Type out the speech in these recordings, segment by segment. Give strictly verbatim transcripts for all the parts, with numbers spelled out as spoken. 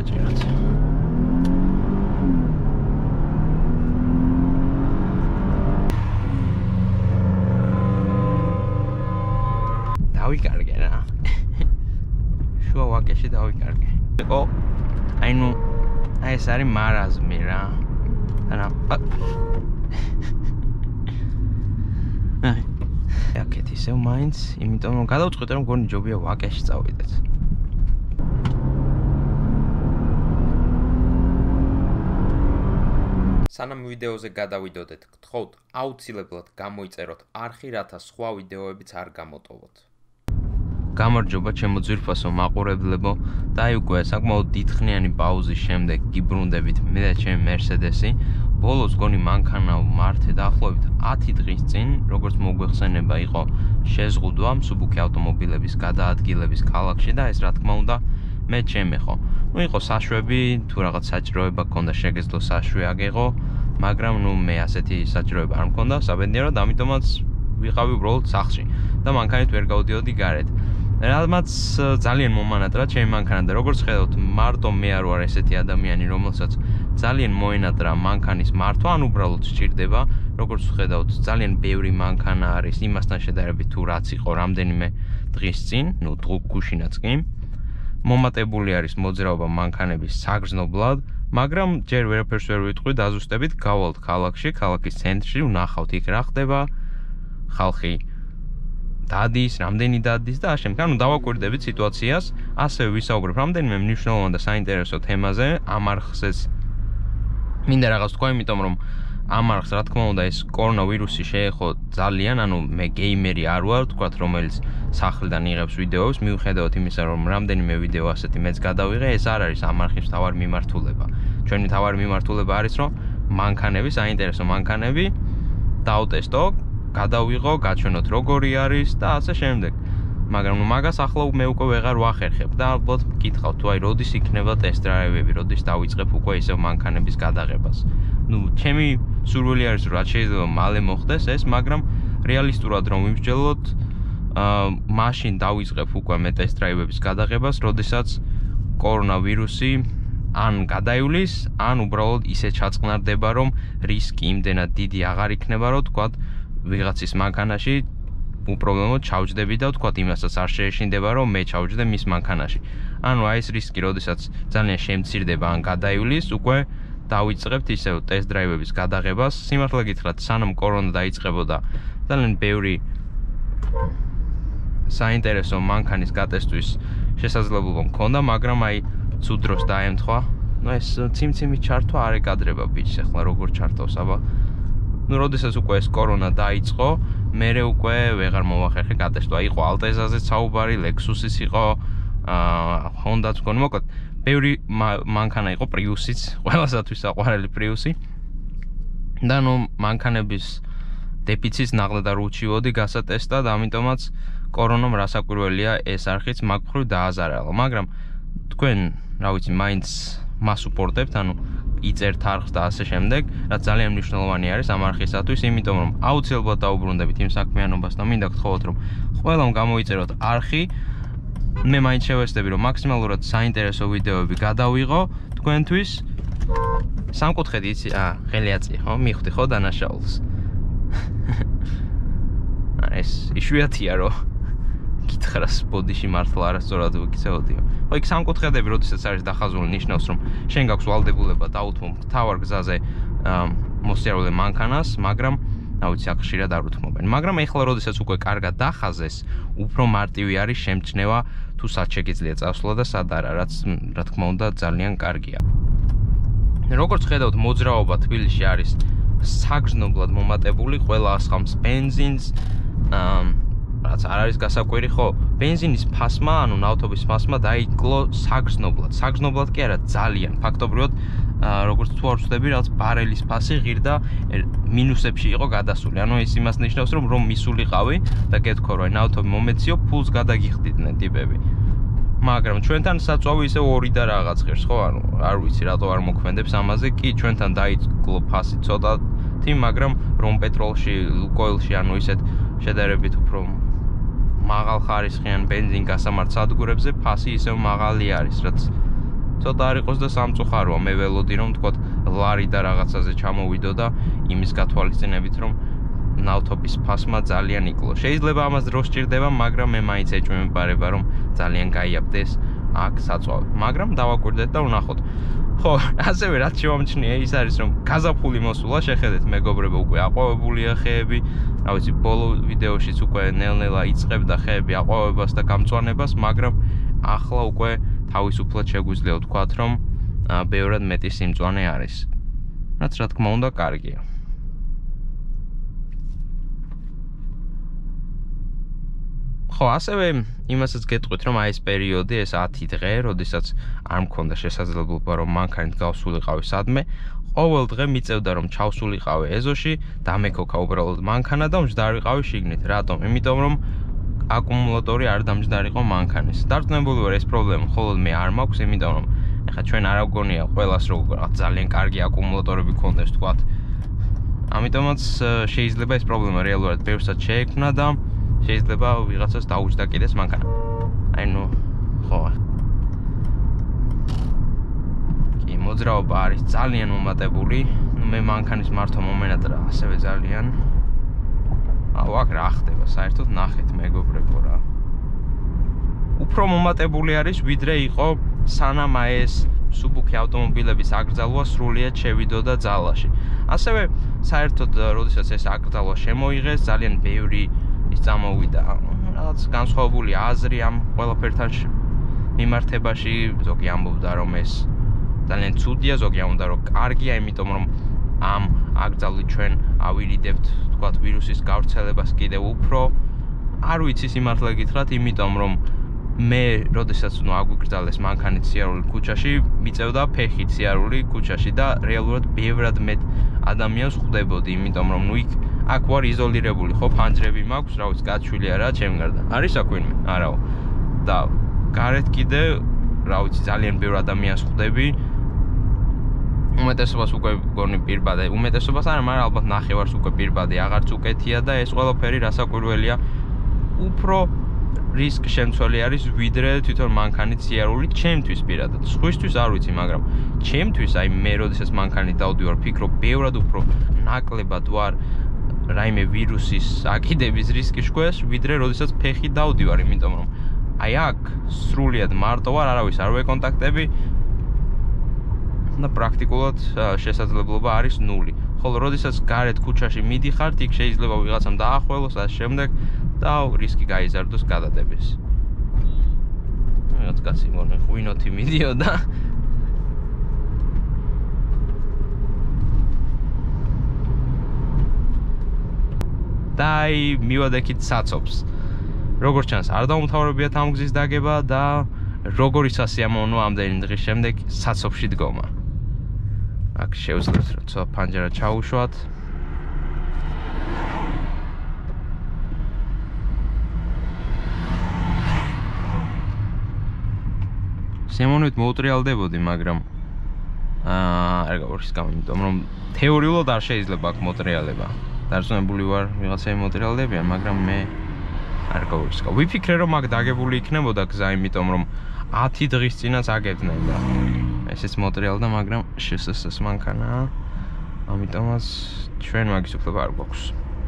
დავაჭეროთ. დავიკარგე რა. შუა ვაკეში დავიკარგე. ო, აი ნუ აი ეს არის მარაზმი რა. ანა აი აკეთ ისევ მაინც, იმიტომ რომ გადავწყვიტე რომ გონი ჯობია ვაკეში წავიდეთ. სანამ ვიდეოზე გადავიდოდეთ, გთხოვთ აუცილებლად გამოიწეროთ არხი, რათა სხვა ვიდეოებიც არ გამოტოვოთ. გამარჯობა ჩემო ძვირფასო მაყურებლებო და აი უკვე საკმაოდ დიდხნიანი პაუზის შემდეგ გიბრუნდებით მე და ჩემი მერსედესი. ბოლოს გონი მანქანა ვმართე დაახლოებით ათი დღის წინ, როგორც მოგვეხსენება იყო შეზღუდვა მსუბუქი ავტომობილების გადაადგილების ქალაქში და ეს რა თქმა უნდა მე ჩემი ხო. ნუ იყო საშვები, თუ რაღაც საჭიროება გქონდა შეგეძლო საშვი აგეღო, მაგრამ ნუ მე ასეთი საჭიროება არ მქონდა საბედნიეროდ, ამიტომაც ვიყავი უბრალოდ სახლში და მანქანით ვერ გავდიოდი გარეთ. რამაც ძალიან მომანატრა ჩემი მანქანა და როგორც ხედავთ, მარტო მე არ ვარ ესეთი ადამიანი, რომელსაც ძალიან მოენატრა მანქანის მართვა, ან უბრალოდ სჭირდება, როგორც ხედავთ, ძალიან ბევრი მანქანა არის იმასთან შედარებით თუ რაც იყო რამდენიმე დღის წინ, ნუ გუშინაც კი. მომატებული არის მოძრაობა მანქანების საგრძნობლად, მაგრამ ჯერ ვერაფერს ვერ ვიტყვი, დაზუსტებით გავალთ ქალაქში, ქალაქის ცენტრში, ვნახავთ იქ რა ხდება, ხალხი დადის, რამდენი დადის და ამავდროულად, ანუ დავაკვირდებით სიტუაციას, ასევე ვისაუბრებ რამდენიმე მნიშვნელოვან და საინტერესო თემაზე, ამ არხზეც მინდა რაღაც თქვა, იმიტომ რომ ამ არხს რა თქმა უნდა ეს კორონავირუსი შეეხო ძალიან, ანუ მე გეიმერი არ ვარ, თქვათ, რომელიც სახლიდან იღებს ვიდეოებს, მიუხედავად იმისა, რომ რამდენიმე ვიდეო ასეთი მეც გადავიღე, ეს არ არის ამ არხის მთავარი მიმართულება. ჩვენი მთავარი მიმართულება არის, რომ მანქანები, საინტერესო მანქანები დავტესტო, გადავიღო, გაჩვენოთ როგორი არის და ასე შემდეგ. მაგრამ ნუ მაგას ახლა მე უკვე ვეღარ ვახერხებ და ალბათ გითხავთ თუ აი როდის იქნება ტესტ-დრაივები, როდის დავიწყებ უკვე ისევ მანქანების გადაღებას. ნუ ჩემი სურვილი არის რომ რაც შეიძლება მალე მოხდეს ეს, მაგრამ რეალისტურად რომ ვიმსჯელოთ, აა მაშინ დავიწყებ უკვე მე ტესტ-დრაივების გადაღებას, როდესაც კორონავირუსი ან გადაივლის, ან უბრალოდ ისე ჩაწყნარდება, რომ რისკი იმდენად დიდი აღარ იქნება, რომ თქვათ ვიღაცის მანქანაში უპრობლემოდ ჩავჯდები და ვთქვათ იმასაც არ შეეშინდება, რომ მე ჩავჯდე მის მანქანაში. ანუ აი ეს რისკი, როდესაც ძალიან შემცირდება ან გადაივლის, უკვე დავიწყებთ ისევ ტესტ-დრაივების გადაღებას. სიმართლე გითხრათ, სანამ კორონა დაიწყებოდა, ძალიან ბევრი საინტერესო მანქანის გატესტვის შესაძლებლობა მქონდა, მაგრამ აი ცუდ დროს დაემთხვა. ნუ ეს ციმციმი ჩართვა არ ეკადრება ბიჭს, ახლა როგორ ჩართავს, აბა ნუ როდესაც უკვე ეს კორონა დაიწყო, მერე უკვე ვეღარ მოვახერხე გატესტვა. იყო ალტეზაზეც საუბარი, ლექსუსიც იყო, აა ჰონდაც მქონდა, მოკლედ ბევრი მანქანა იყო, პრიუსიც, ყველასათვის საყვარელი პრიუსი. და ნუ მანქანების დეფიციტს ნაღდა და რუჩივოდი გასატესტად, ამიტომაც კორონამ რასაკვირველია ეს არხიც მაგ მხრივ დააზარალა. მაგრამ თქვენ, რა ვიცი, მაინც მას უპორტებთ, ანუ იწერთ არხს და ასე შემდეგ, რაც ძალიან მნიშვნელოვანი არის ამ არხისათვის, იმიტომ რომ აუცილებლად დაუბრუნდებით იმ საქმიანობას და მინდა გთხოვოთ, რომ ყველამ გამოიწეროთ არხი. მე მაინც შევეცდები, რომ მაქსიმალურად საინტერესო ვიდეოები გადავიღო თქვენთვის. სამკუთხედი იცი, აა, ხელი აწია, ხო? მიხვდი ხო დანაშაულს. ეს იშვიათია, რომ გითხრას ბოდიში მართლა არასწორად ვიქცეოდიო. ხო, იქ სამკუთხედები, როდესაც არის დახაზული, ნიშნავს, რომ შენ გაქვს ვალდებულება დაუთმო მთავარ გზაზე მოსიარულე მანქანას, მაგრამ რა ვიცი, აქ ხშირად არ უთმობენ. მაგრამ ეხლა, როდესაც უკვე კარგად დახაზეს, უფრო მარტივი არის შემჩნევა, თუ სად შეგიძლია წასვლა და სად არა, რაც რა თქმა უნდა ძალიან კარგია. როგორც ხედავთ, მოძრაობა თბილისში არის საგრძნობლად მომატებული, ყველა ასხამს ბენზინს, აა რაც არ არის გასაკვირი, ხო, ბენზინის ფასმა, ანუ ნავთობის ფასმა დაიკლო საგრძნობლად. საგრძნობლად კი არა, ძალიან. ფაქტობრივად, როგორც თუ არ ვცდები, რაც ბარელის ფასი ღირდა მინუსებში იყო გადასული. ანუ ეს იმას ნიშნავს, რომ რომ მისულიყავი და გეთქო, რომ ნავთობი მომეციო, ფულს გადაგიხდიდნენ ტიპები. მაგრამ ჩვენთან საწვავი ისე ორი და რაღაც ღირს, ხო, ანუ არ ვიცი, რატო არ მოქმედებს ამაზე, კი ჩვენთან დაიკლო ფასი ცოტათი, მაგრამ რომ პეტროლში, ლუკოილში, ანუ ისეთ შედარებით უფრო მაღალ ხარისხიან ბენზინ გასამართ სადგურებზე ფასი ისევ მაღალი არის, რაც ცოტა არ იყოს და სამწუხაროა, მე ველოდი რომ თქვათ ლარი და რაღაცაზე ჩამოვიდო და იმის გათვალისწინებით რომ ნავთობის ფასმა ძალიან იკლო. შეიძლება ამას დრო სჭირდება, მაგრამ მე მაინც ეჭვი მეპარება რომ ძალიან გაიაბდეს აქ საწვავი. მაგრამ დავაკვირდეთ და ვნახოთ. ხო, ასევე რაც შევამჩნია ის არის რომ გაზაფხული მოსულა, შეხედეთ მეგობრებო, უკვე აყვავებულია ხეები. რა ვიცი, ბოლო ვიდეოშიც უკვე ნელ-ნელა იწყებდა ხეები აყვავებას და გამწვანებას, მაგრამ ახლა უკვე თავისუფლად შეგვიძლია ვთქვათ, რომ ბევრად მეტი სიმწვანე არის. რაც რა თქმა უნდა კარგია. ხო, ასევე იმასაც გეტყვით, რომ აი ეს პერიოდი, ეს ათი დღე, როდესაც არ მქონდა შესაძლებლობა, რომ მანქანით გავსულიყავი სადმე, ყოველ დღე მიწევდა, რომ ჩავსულიყავი ეზოში, დამექოქა უბრალოდ მანქანა და მჯდარიყავი შიგნით. რატომ? იმიტომ რომ აკუმულატორი არ დამჯდარიყო მანქანის. დარწმუნებული ვარ, ეს პრობლემა მხოლოდ მე არ მაქვს, იმიტომ რომ ეხლა ჩვენ არ ავგონია ყველას როგორ ძალიან კარგი აკუმულატორები გქონდეს, თქვათ. ამიტომაც შეიძლება ეს პრობლემა რეალურად ბევრსაც შეექმნა და შეიძლება ვიღაცას დაუჯდა კიდეს მანქანა. აი ნუ, ხო. კი, მოძრაობა არის ძალიან მომატებული. ნუ მე მანქანის მართვა მომენატრა ასევე ძალიან. აუ, აქ რა ხდება, საერთოდ ნახეთ მეგობრებო რა. უფრო მომატებული არის, ვიდრე იყო სანამ აი ეს სუბუქი ავტომობილების აკრძალვა სრულიად შევიდოდა ძალაში. ასევე საერთოდ როდესაც ეს აკრძალვა შემოიღეს, ძალიან ბევრი ის წამოვიდა რაღაც განსხვავებული აზრი ამ ყველაფერთან მიმართებაში. ზოგი ამბობდა რომ ეს ძალიან ცუდია, ზოგი ამბობდა რომ კარგია, იმიტომ რომ ამ აკრძალვით ჩვენ ავირიდებთ თქვათ ვირუსის გავრცელებას კიდევ უფრო. არ ვიცი სიმართლე გითხრათ, იმიტომ რომ მე როდესაც ნუ აგვიკრძალეს მანქანით სიარული ქუჩაში, მიწევდა ფეხით სიარული ქუჩაში და რეალურად ბევრად მეტ ადამიანს ხვდებოდი, იმიტომ რომ ნუ იქ აქ ვარ იზოლირებული, ხო, ფანჯრები მაქვს, რა ვიცი, გაჩვილი არა ჩემ გარდა. არის აქ ვინმე? არაო. და გარეთ კიდე, რა ვიცი, ძალიან ბევრ ადამიანს ხვდები. უმეტესობას უკვე გონი პირბადე, უმეტესობას არა, მაგრამ ალბათ ნახევარს უკვე პირბადე აღარც უკეთია და ეს ყველაფერი რასაკვირველია, უფრო რისკ შემცველი არის ვიდრე თვითონ მანქანით სიარული ჩემთვის პირადად. სხვისთვის არ ვიცი, მაგრამ ჩემთვის აი მე როდესაც მანქანით დავდივარ, ფიქრობ ბევრად უფრო ნაკლებად ვარ რაიმე ვირუსის აკიდების რისკი შგვეს, ვიდრე როდესაც ფეხით დავდივარ, იმიტომ რომ აი აქ სრულიად მარტო ვარ, არავის არ ვეკონტაქტები და პრაქტიკულად შესაძლებლობა არის ნული. ხოლო როდესაც გარეთ ქუჩაში მიდიხართ, იქ შეიძლება ვიღაცამ დაახველოს და შემდეგ და რისკი გაიზარდოს გადადების. რაღაც კაცი მორე ღვინოთი მიდიოდა. და აი მივადექით საცობს. როგორც ჩანს, არ დაუმთავრებიათ ამ გზის დაგება და როგორი სასიამოვნო ამდენი დღის შემდეგ საცობში დგომა. აქ შევძლებთ, რომ ცოტა ფანჯარა ჩაუშვათ. სიამოვნებით მოუტრიალდებოდი, მაგრამ აა არ გავარისკავ, იმიტომ რომ თეორიულად არ შეიძლება აქ მოტრიალება. დარწმუნებული ვარ, ვიღაცები მოტრიალდებიან, მაგრამ მე არ გავარისკავ. ვიფიქრე, რომ აქ დაგებული იქნებოდა გზა, იმიტომ რომ ათი დღის წინაც აგებდნენ და ესეც მოტრიალდა, მაგრამ შესასწრას მანქანაა. ამიტომაც ჩვენ მაგის უფლება არ გვაქვს.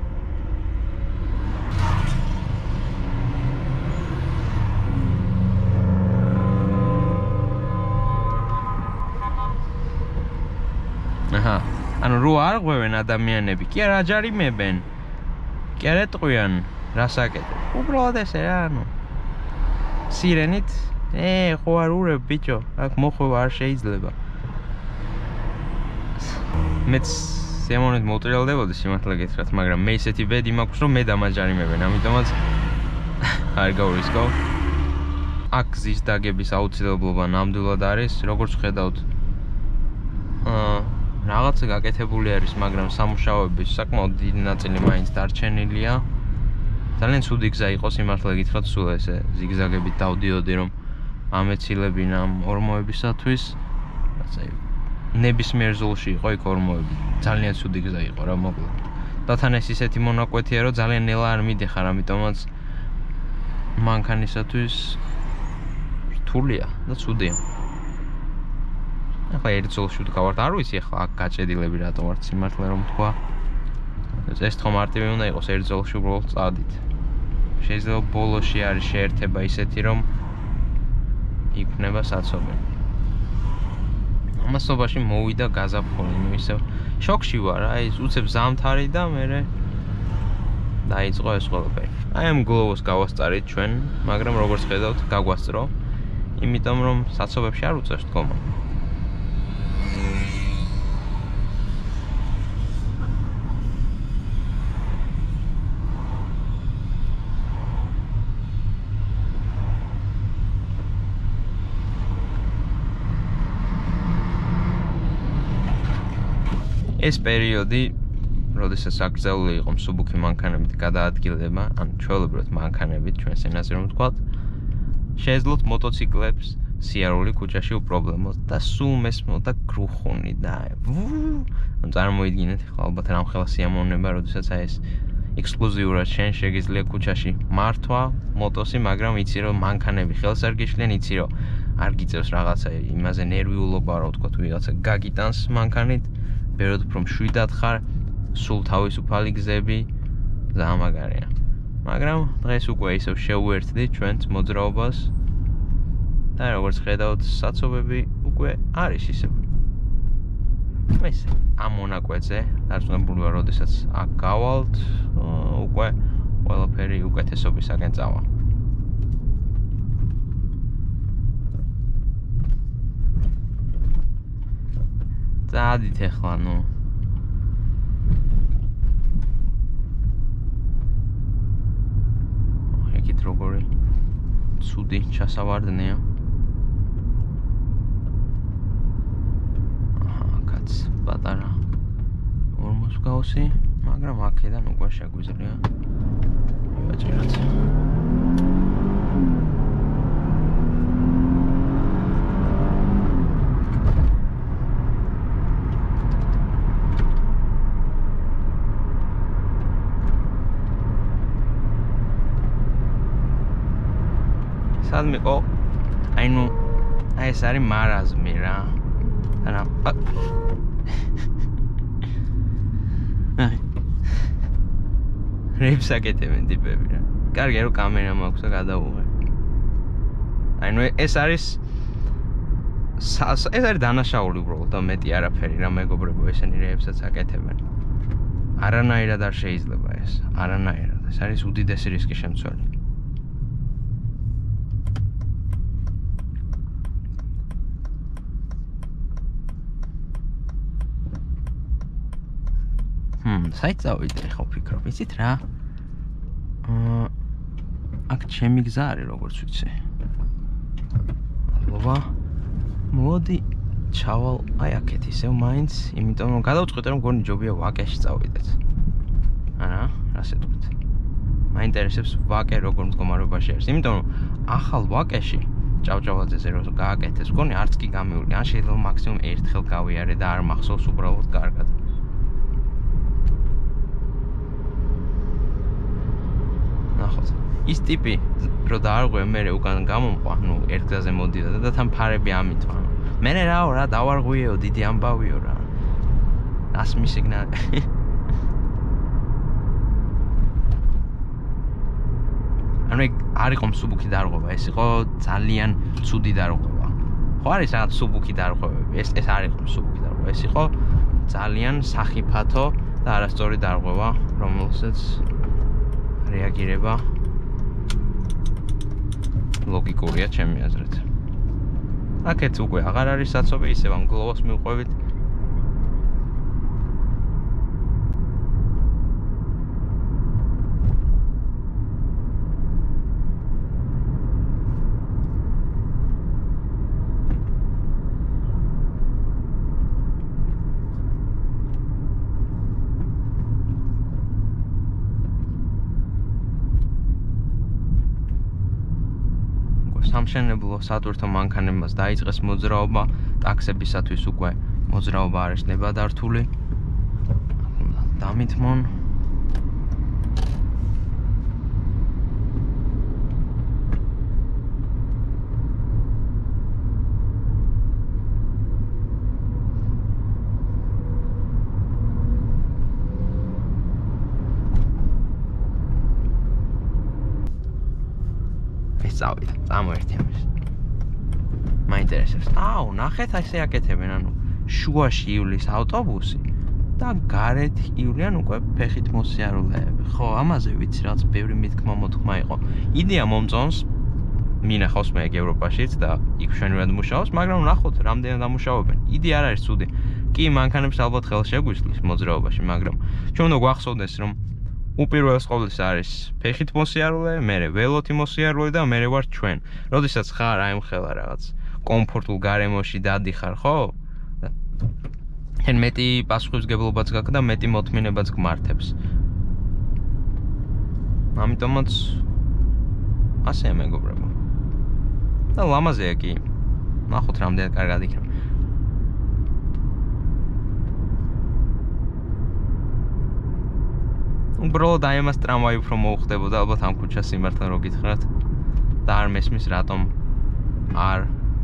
აჰა, ანუ რო არ ღვევენ ადამიანები, კი არა აჯარიმებენ. კი არ ეტყვიან, რას აკეთებ. უბრალოდ ესე რა, ანუ სირენით, ე, ხო არ ურებ ბიჭო, აქ მოხვევა არ შეიძლება. მეც სიამოვნებით მოუტრიალდებოდი სიმართლე გითხრათ, მაგრამ მე ისეთი ბედი მაქვს, რომ მე დამაჯარიმებენ, ამიტომაც არ გავრისკავ. აქ გზის დაგების აუცილებლობა ნამდვილად არის, როგორც ხედავთ. აა რაღაცა გაკეთებული არის, მაგრამ სამუშაოების საკმაოდ დიდი ნაწილი მაინც დარჩენილია. ძალიან ცუდი გზა იყო სიმართლე გითხრათ, სულ ესე ზიგზაგებით დავდიოდი, რომ ამეცილებინა ორმოებისათვის. ასე ნებისმიერ ზოლში იყო იქ ორმოები. ძალიან ცუდი გზა იყო რა, მოკლედ. და თან ეს ისეთი მონაკვეთია, რომ ძალიან ნელა არ მიდიხარ, ამიტომაც მანქანისათვის რთულია და ცუდია. ახლა ერთ ზოლში ვდგავართ, არ ვიცი ახლა აქ გაჭედილები რატომ ვართ სიმართლე რომ თქვა. ეს თქო მარტივი უნდა იყოს ერთ ზოლში უბრალოდ წავდით. შეიძლება ბოლოში არის შეერთება ისეთი რომ იქნება საცობი. ამასობაში მოვიდა გაზაფხული, ნუ ისე შოქში ვარ, აი უცებ ზამთარი და მე დაიწყო ეს ყველაფერი. აი ამ გლოვოს გავასწარით ჩვენ, მაგრამ როგორც ხედავთ, გაგვასწრო, იმიტომ რომ საცობებში არ უწევს დგომა. ეს პერიოდი, როდესაც აკრძალული იყო მსუბუქი მანქანებით გადაადგილება, ან ჩვეულებრივად მანქანებით, ჩვენს ენაზე რომ ვთქვათ, შეეძლოთ მოტოციკლებს სიარული ქუჩაში უპრობლემოდ და სულ მესმოდა გრუხუნი და ანუ წარმოიდგინეთ ახლა ალბათ რამხელა სიამოვნება, როდესაც აი ეს ექსკლუზიურად შენ შეგიძლია ქუჩაში მართვა მოტოსი, მაგრამ იცი რომ მანქანები ხელს არ გიშლიან, იცი რომ არ გიწევს რაღაცა იმაზე ნერვიულობა, რა ვთქვათ, ვიღაცა გაგიტანს მანქანით. Ბევრად უფრო მშვიდად ხარ, სულ თავისუფალი გზები, ძალიან მაგარია. მაგრამ დღეს უკვე ისევ შევუერთდით ჩვენს მოძრაობას და როგორც ხედავთ, საცობები უკვე არის ისევ. ეს ამ მონაკვეთზე, დარწმუნებული ვარ, როდესაც აქ გავალთ, უკვე ყველაფერი უკეთესობისაკენ წავა. წადით ახლა, ნუ. ეგეთ როგორი ცუდი ჩასავარდნია. აჰა, კაც პატარა ორმოსგავსი, მაგრამ აქედან უკვე შეგვიძლია მივაჭეროთ. სადმე ყო აი ნუ აი ეს არის მარაზმი რა და აი რეებს აკეთებენ ტიპები რა კარგი რომ კამერა მაქვს და გადავუღე აი ნუ ეს არის ეს არის დანაშაული უბრალოდ და მეტი არაფერი რა მეგობრებო ესენი რეებსაც აკეთებენ არანაირად არ შეიძლება ეს არანაირად ეს არის უდიდესი რისკის შემცველი Hmm, საით წავიდე ხო ფიქრობ, იცით რა? აა აქ ჩემი გზა არის, როგორც ვიცი. მადლობა. მოდი ჩავალ აი აქეთ ისევ მაინც, იმიტომ რომ გადავწყვიტე რომ გონი ჯობია ვაკეში წავიდეთ. არა, რას ეტყვით? მაინტერესებს ვაკე როგორ მდგომარეობაში არის, იმიტომ რომ ახალ ვაკეში ჭავჭავაძეზე რომ გააკეთეს, გონი არც კი გამიული, ან შეიძლება მაქსიმუმ ერთხელ გავიარე და არ მახსოვს უბრალოდ კარგად. ნახოთ. ის ტიპი რო დაარღვე მე უკან გამომყვა, ნუ ერთ გზაზე მოდიდა და თან ფარები ამითვა. მე რაო რა დავარღვიეო, დიდი ამბავიო რა. რას მისიგნალე. ანუ არ იყო მსუბუქი დარღვევა, ეს იყო ძალიან ცუდი დარღვევა. ხო არის რაღაც მსუბუქი დარღვევები, ეს ეს არ იყო მსუბუქი დარღვევა, ეს იყო ძალიან სახიფათო და არასწორი დარღვევა, რომელსაც რეაგირება ლოგიკურია ჩემი აზრით. აქეთ უკვე აღარ არის საცობი, ისევ ამ გლოვოს მივყვებით. სამშენებლო სატვირთო მანქანებმაც დაიწყეს მოძრაობა, ტაქსებისათვის უკვე მოძრაობა არის ნებადართული. დამითმონ. წავიდე. წამოერთი ამის. მაინტერესებს. აუ, ნახეთ ასე აკეთებენ, ანუ შუაში ივლის ავტობუსი და გარეთ ივლიან უკვე ფეხით მოსიარულეები. ხო, ამაზე ვიცი რაც ბევრი მithქმა მოთქმა იყო. იდეა მომწონს მინახავს მე ევროპაშიც და იქ მშვენივრად მუშაობს, მაგრამ ნახოთ რამდენად ამუშავებენ. იდეა არ არის ცუდი. კი, მანქანებს ალბათ ხელს შეგვისლის მოძრაობაში, მაგრამ ჩვენ უნდა გვახსოვდეს, რომ უპირველეს ყოვლისა არის ფეხით მოსიარულე, მერე ველოთი მოსიარულე და მერე ვარ ჩვენ. როდესაც ხარ აი მხელა რაღაც კომფორტულ გარემოში დადიხარ, ხო? თან მეტი პასუხისმგებლობაც გაქვს და მეტი მოთმინებაც გმართებს. ამიტომაც ასე მეგობრებო. და ლამაზია კი. ნახოთ რამდენად კარგად იქნება. უბრალოდ აი ამას ტრამვაი უფრო მოუხდებოდა ალბათ ამ ქუჩას სიმართლე რო გითხრათ და არ მესმის რატომ არ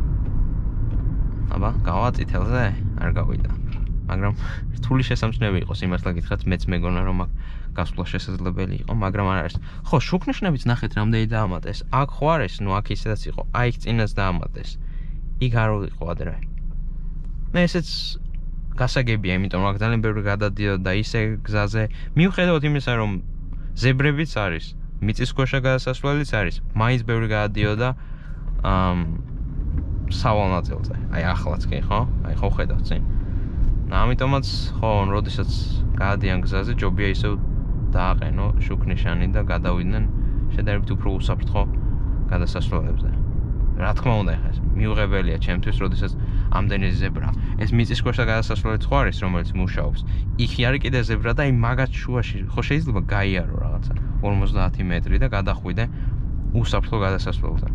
აბა გავა წითელზე არ გავიდა მაგრამ რთული შესამჩნევი იყო სიმართლე გითხრათ მეც მეგონა რომ აქ გასვლა შესაძლებელი იყო მაგრამ არ არის ხო შუქნიშნებიც ნახეთ რამდენი დაამატეს აქ ხო არის ნუ აქ ისედაც იყო აი იქ წინაც დაამატეს იქ არ იყო ადრე მე ესეც გასაგებია, იმიტომ რომ აქ ძალიან ბევრი გადადიოდა და ისე გზაზე მიუხედავად იმისა, რომ ზებრებიც არის, მიწისქვეშა გადასასვლელიც არის, მაინც ბევრი გადადიოდა ამ სავალ ნაწილზე. აი ახლაც კი, ხო? აი ხო ხედავ წინ. ამიტომაც ხო, როდესაც გადადიან გზაზე, ჯობია ისე დააყენო შუქნიშანი და გადავიდნენ შედარებით უფრო უსაფრთხო გადასასვლელებზე. რა თქმა უნდა, ეხლა მიუღებელია ჩემთვის, როდესაც ამდენი ზებრა. ეს მიწისქვეშა გადასასვლელიც ხო არის, რომელიც მუშაობს. იქ არის კიდე ზებრა და აი მაგაც შუაში ხო შეიძლება გაიარო რაღაცა ორმოცდაათი მეტრი და გადახვიდე უსაფრთხო გადასასვლელზე.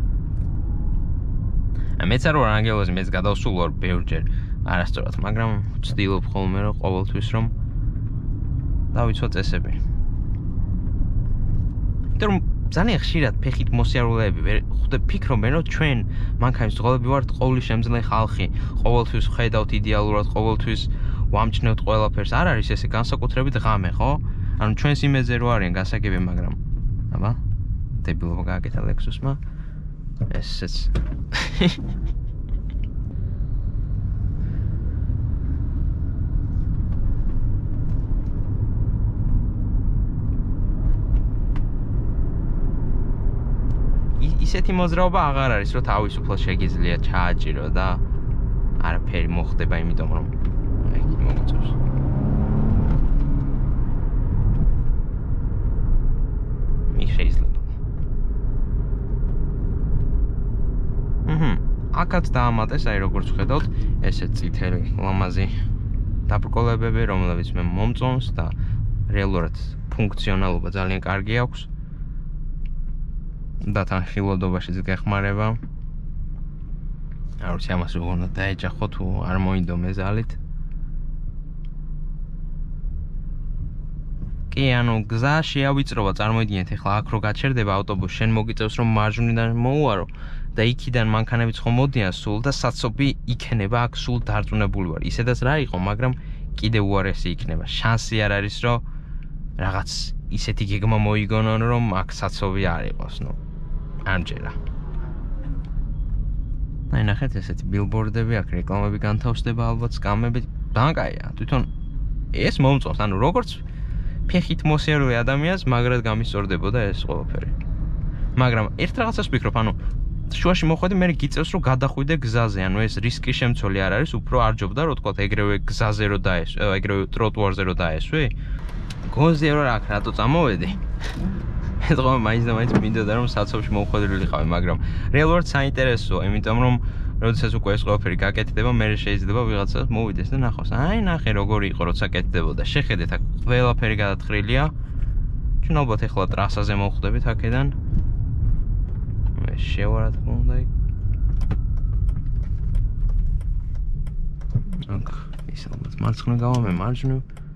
მეც არ ვარ ანგელოზი, მეც გადავსულ ვარ ბევრჯერ არასწორად, მაგრამ ვცდილობ ხოლმე რომ ყოველთვის რომ დავიცვა წესები. იმიტომ ძალიან ხშირად ფეხით მოსიარულეები ხვდე ფიქრობენ რომ ჩვენ მანქანის ძღოლები ვართ ყოვლის შემძლე ხალხი ყოველთვის ხედავთ იდეალურად ყოველთვის ვამჩნევთ ყველაფერს არ არის ესე განსაკუთრებით ღამე ხო ანუ ჩვენს იმედზე რო არიან გასაგები მაგრამ აბა დებილობა გააკეთა ლექსუსმა ესეც ისეთი მოძრაობა აღარ არის, რომ თავისუფლად შეგიძლია ჩააჭირო და არაფერი მოხდება, იმიტომ რომ აი იქ მოგწევს. მი შეიძლება. აჰა, აქაც დაამატეს, აი როგორც ხედავთ, ესე წითელი ლამაზი დაბრკოლებები, რომლებიც მე მომწონს და რეალურად ფუნქციონალობა ძალიან კარგი აქვს. და თან ხილვადობაშიც გეხმარება. არ ვიცი ამას როგორ უნდა დაეჯახო თუ არ მოინდო მეზალით. კი, ანუ გზა შეავიწროვა, წარმოიდგინეთ, ეხლა აქ რო გაჩერდება ავტობუსი, შენ მოგიწევს რომ მარჯვნიდან მოუარო და იქიდან მანქანებიც ხომ მოდიან სულ და საცობი იქნება აქ სულ დარწმუნებული ვარ. ისედაც რა იყო, მაგრამ კიდე უარესი იქნება. შანსი არ არის რომ რაღაც ისეთი გეგმა მოიგონონ რომ აქ საცობი არ იყოს, ნუ ამჯერა. აი ნახეთ ესეთი ბილბორდები, აქ რეკლამები განთავსდება ალბათ სკამები. დანკაია, თვითონ ეს მომწონს, ანუ როგორც ფეხით მოსიარულე ადამიანს მაგრად გამისწორდებოდა ეს ყველაფერი. მაგრამ ერთ რაღაცას ვფიქრობ, ანუ შუაში მოხვედი, მე გიწევს რომ გადახვიდე გზაზე, ანუ ეს რისკი შემცველი არ არის, უფრო არ ჯობდა რომ თქვა ეგრევე გზაზე რო დაესვი, ეგრევე ტროტუარზე რო დაესვი. გონზია რა აქ რატო წამოვედი? ეს ყო მაინც და მაინც მინდოდა რომ საცობში მოვხვედრილიყავი, მაგრამ რეალურად საინტერესოა, იმიტომ რომ როდესაც უკვე ეს ყველაფერი გაკეთდება, მე შეიძლება ვიღაცას მოვიდეს და ნახოს. აი ნახე როგორი იყო როცა კეთდებოდა. შეხედეთ აქ ყველაფერი გადათხრილია. ჩვენ ალბათ ეხლა ტრასაზე მოვხვდებით აქედან. მე შევარა თქმა უნდა იქ. აქ ის ალბათ მარცხნა გავა, მე მარჯვნივ.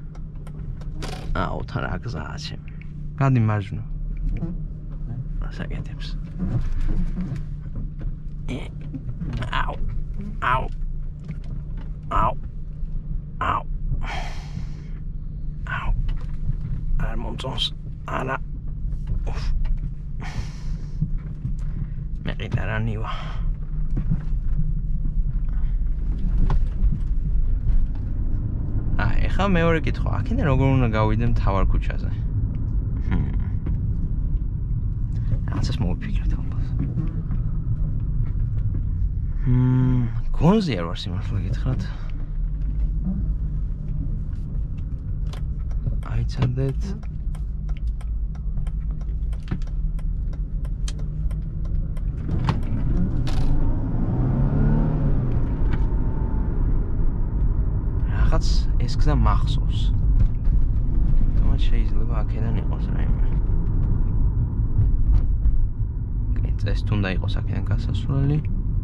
აუ თან რა გზაა ჩემი. გადი მარჯვნივ. ასაკეთებს. აუ. აუ. აუ. აუ. აუ. არ მომწონს. არა. მანივა. აი, ეხლა მეორე კითხვა, აქედან როგორ უნდა გავიდე მთავარ ქუჩაზე? ჰმ. რაცას მოვიფიქრეთ ალბათ. ჰმ, გონზე არ ვარ სიმართლე გითხრათ. აიცადეთ. რაღაც ეს გზა მახსოვს. თუმცა შეიძლება აქედან იყოს რაიმე. კი, ეს თუნდა იყოს აქედან გასასვლელი.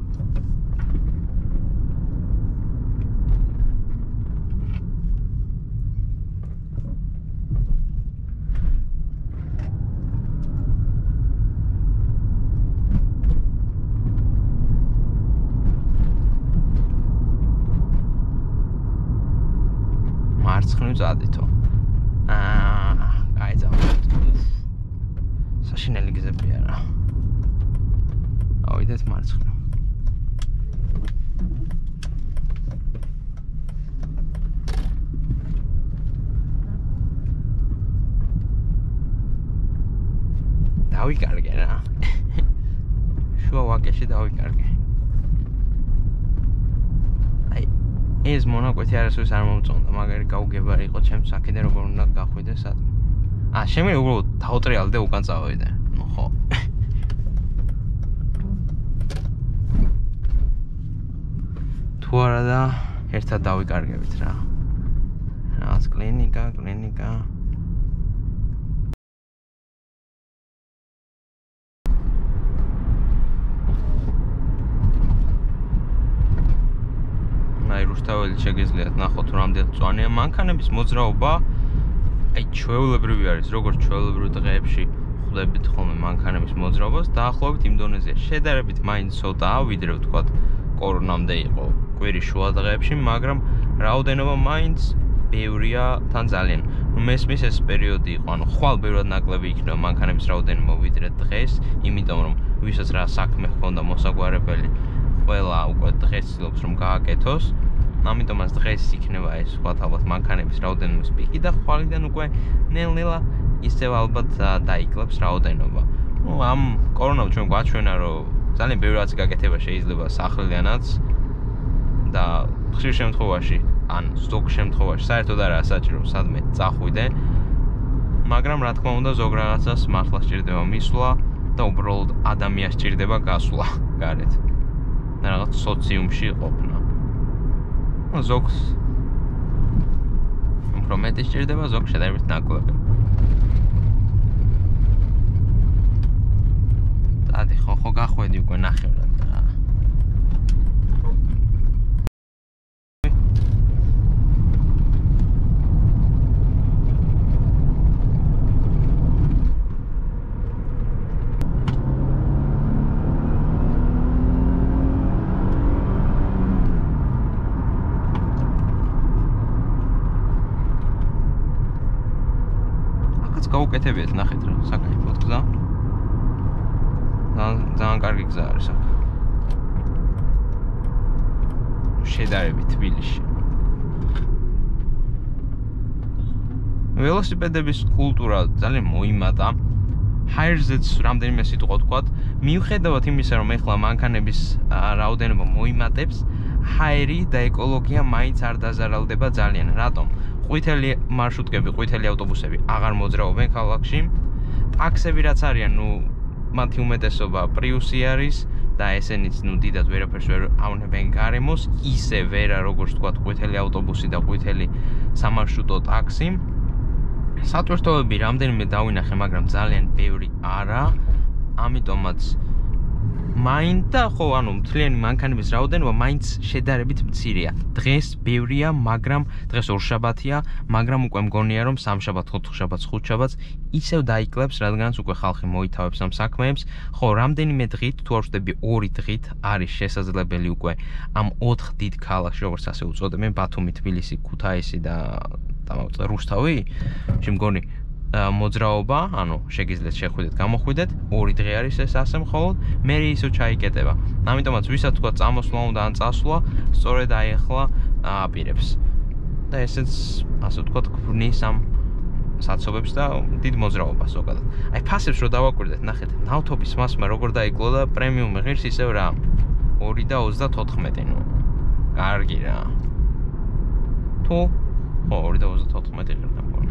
მარცხნივ წადითო. აა, გაიძავთ. საშინელი გზები არა. ავიდეთ მარცხნივ. დავიკარგე რა. შუა ვაკეში დავიკარგე. აი ეს მონაკვეთი არასოდეს არ მომწონდა, მაგარი გაუგებარი იყო ჩემს აქედან როგორ უნდა გახვიდე სადმე. აა, შემიძლია უბრალოდ დავუტრიალდე უკან წავიდე. ნუ ხო. თუ არა და ერთად დავიკარგებით რა. რაღაც კლინიკა, კლინიკა. აი რუსთაველი შეგეძლიათ ნახოთ თუ რამდენად მწვანეა მანქანების მოძრაობა. აი ჩვეულებრივი არის, როგორც ჩვეულებრივ დღეებში ხვდებით ხოლმე მანქანების მოძრაობას, დაახლოებით იმ დონეზეა. შედარებით მაინც ცოტაა, ვიდრე ვთქვათ კორონამდე იყო კვირის შუა დღეებში, მაგრამ რაოდენობა მაინც ბევრია თან ძალიან. ნუ მესმის ეს პერიოდი იყო, ანუ ხვალ ბევრად ნაკლები იქნება მანქანების რაოდენობა ვიდრე დღეს, იმიტომ რომ ვისაც რა საქმე ჰქონდა მოსაგვარებელი, ყველა უკვე დღეს ცდილობს რომ გააკეთოს. ამიტომაც დღეს იქნება ეს ვთქვათ ალბათ მანქანების რაოდენობის პიკი და ხვალიდან უკვე ნელ-ნელა ისევ ალბათ დაიკლებს რაოდენობა. ნუ ამ კორონამ ჩვენ გვაჩვენა რომ ძალიან ბევრი რაც გაკეთება შეიძლება სახლიანაც და ხშირ შემთხვევაში ან ზოგ შემთხვევაში საერთოდ არაა საჭირო სადმე წახვიდე, მაგრამ რა თქმა უნდა ზოგ რაღაცას მართლა სჭირდება მისვლა და უბრალოდ ადამიანს სჭირდება გასვლა გარეთ და რაღაც სოციუმში ყოფნა. ზოგს უფრო მეტი სჭირდება, ზოგ შედარებით ნაკლები. დადი ხო ხო გახვედი უკვე ნახევრად რა. გაუკეთებიათ ნახეთ რა, საკაიფოდ გზა. ძალიან კარგი გზა არის აქ. შედარებით თბილისში. ველოსიპედების კულტურა ძალიან მოიმატა. ჰაერზეც რამდენიმე სიტყვა ვთქვათ, მიუხედავად იმისა, რომ ეხლა მანქანების რაოდენობა მოიმატებს, ჰაერი და ეკოლოგია მაინც არ დაზარალდება ძალიან. რატომ? ყვითელი მარშრუტკები, ყვითელი ავტობუსები აღარ მოძრაობენ ქალაქში. ტაქსები რაც არიან, ნუ მათი უმეტესობა პრიუსი არის და ესენიც ნუ დიდად ვერაფერს ვერ ავნებენ გარემოს, ისე ვერა როგორც თქვათ ყვითელი ავტობუსი და ყვითელი სამარშრუტო ტაქსი. სატვირთოები რამდენიმე დავინახე, მაგრამ ძალიან ბევრი არა. ამიტომაც მაინც და ხო, ანუ მთლიანი მანქანების რაოდენობა მაინც შედარებით მცირეა. დღეს ბევრია, მაგრამ დღეს ორშაბათია, მაგრამ უკვე მგონია რომ სამშაბათ, ოთხშაბათს, ხუთშაბათს ისევ დაიკლებს, რადგანაც უკვე ხალხი მოითავებს ამ საქმეებს. ხო, რამდენიმე დღით, თუ არ ვწდები ორი დღით არის შესაძლებელი უკვე ამ ოთხ დიდ ქალაქში, როგორც ასე უწოდებენ, ბათუმი, თბილისი, ქუთაისი და რუსთავი, შემგონი მოძრაობა, ანუ შეგიძლიათ შეხვიდეთ, გამოხვიდეთ, ორი დღე არის ეს ასე მხოლოდ, მე ისო ჩაიკეტება. ამიტომაც ვისაც თქვა წამოსვლა უნდა ან წასვლა, სწორედ აი ახლა აპირებს. და ესეც ასე ვთქვათ, გვნის ამ საცობებს და დიდ მოძრაობას ზოგადად. აი ფასებს რო დავაკვირდეთ, ნახეთ, ნავთობის მასმა როგორ დაიკლო და პრემიუმი ღირს ისევ რა. ორი და ოცდათოთხმეტი, ნუ. კარგი რა. თუ ხო, ორი და ოცდათოთხმეტი ღირდა მგონი.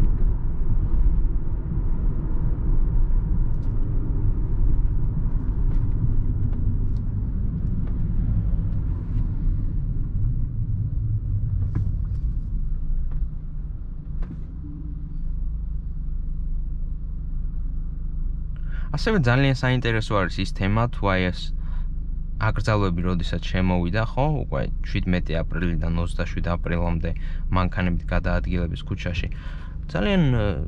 ასევე ძალიან საინტერესო არის ის თემა, თუ აი ეს აკრძალვები როდესაც შემოვიდა, ხო, უკვე შვიდმეტი აპრილიდან ოცდაშვიდი აპრილამდე მანქანებით გადაადგილების ქუჩაში. ძალიან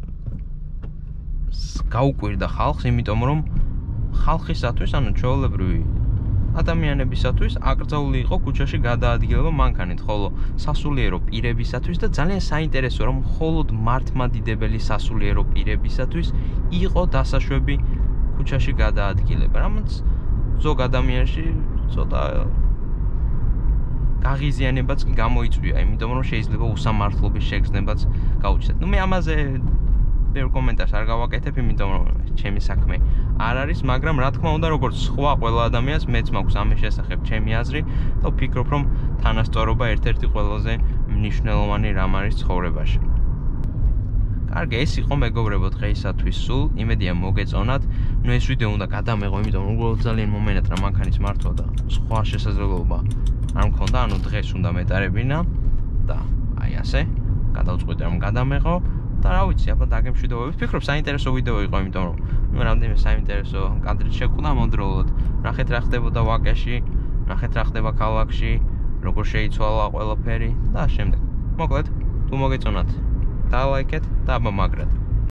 გაუკვირდა ხალხს, იმიტომ რომ ხალხისათვის, ანუ ჩვეულებრივი ადამიანებისათვის აკრძალული იყო ქუჩაში გადაადგილება მანქანით, ხოლო სასულიერო პირებისათვის და ძალიან საინტერესო რომ მხოლოდ მართლმადიდებელი სასულიერო პირებისათვის იყო დასაშვები ქუჩაში გადაადგილება, რამაც ზოგ ადამიანში ცოტა გაღიზიანებაც კი გამოიწვია, იმიტომ რომ შეიძლება უსამართლობის შეგრძნებაც გაუჩნდეთ. ნუ მე ამაზე ბევრ კომენტარს არ გავაკეთებ, იმიტომ რომ ჩემი საქმე არ არის, მაგრამ რა თქმა უნდა, როგორც სხვა ყველა ადამიანს მეც მაქვს ამის შესახებ ჩემი აზრი და ვფიქრობ, რომ თანასწორობა ერთ-ერთი ყველაზე მნიშვნელოვანი რამ არის ცხოვრებაში. კარგი, ეს იყო მეგობრებო დღეისათვის სულ, იმედია მოგეწონათ. ნუ ეს ვიდეო უნდა გადამეღო, იმიტომ რომ უბრალოდ ძალიან მომენატრა მანქანის მართვა და სხვა შესაძლებლობა არ მქონდა, ანუ დღეს უნდა მეტარებინა და აი ასე გადავწყვიტე რომ გადამეღო და რა ვიცი, აბა დაგემშვიდობებით. ვფიქრობ საინტერესო ვიდეო იყო, იმიტომ რომ ნუ რამდენიმე საინტერესო კადრი შექმნა მომდროულად. ნახეთ რა ხდებოდა ვაკეში, ნახეთ რა ხდება ქალაქში, როგორ შეიცვალა ყველაფერი და შემდეგ. მოკლედ, თუ მოგეწონათ, დალაიქეთ და აბა მაგრად.